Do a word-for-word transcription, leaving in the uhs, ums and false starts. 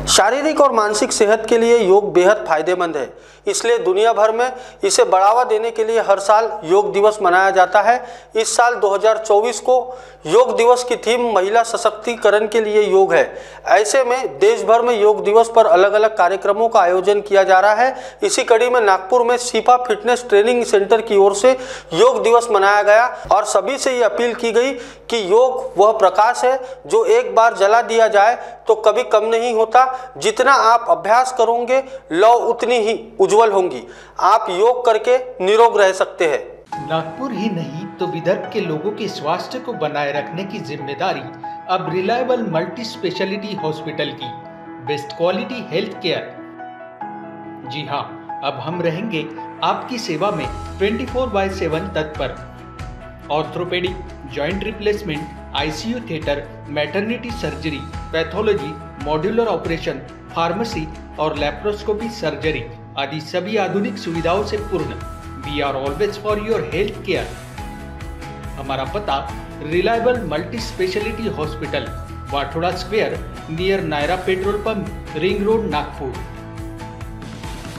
शारीरिक और मानसिक सेहत के लिए योग बेहद फायदेमंद है, इसलिए दुनिया भर में इसे बढ़ावा देने के लिए हर साल योग दिवस मनाया जाता है। इस साल दो हज़ार चौबीस को योग दिवस की थीम महिला सशक्तिकरण के लिए योग है। ऐसे में देश भर में योग दिवस पर अलग अलग कार्यक्रमों का आयोजन किया जा रहा है। इसी कड़ी में नागपुर में शिफा फिटनेस ट्रेनिंग सेंटर की ओर से योग दिवस मनाया गया और सभी से ये अपील की गई कि योग वह प्रकाश है जो एक बार जला दिया जाए तो कभी कम नहीं होता। जितना आप अभ्यास करोगे लौ उतनी ही उज्जवल होंगी। आप योग करके निरोग रह सकते हैं। नागपुर ही नहीं तो विदर्भ के लोगों के स्वास्थ्य को बनाए रखने की जिम्मेदारी अब रिलायबल मल्टी स्पेशलिटी हॉस्पिटल की। Best quality health care. जी हाँ, अब हम रहेंगे आपकी सेवा में चौबीस बाय सात तत्पर। Orthopaedic, joint replacement, ICU theatre, maternity surgery, pathology, modular operation, pharmacy और लैप्रोस्कोपी सर्जरी आदि सभी आधुनिक सुविधाओं से पूर्ण। We are always for your health care. हमारा पता reliable multi speciality hospital, Wathoda square, near Nayara petrol pump, ring road, Nagpur.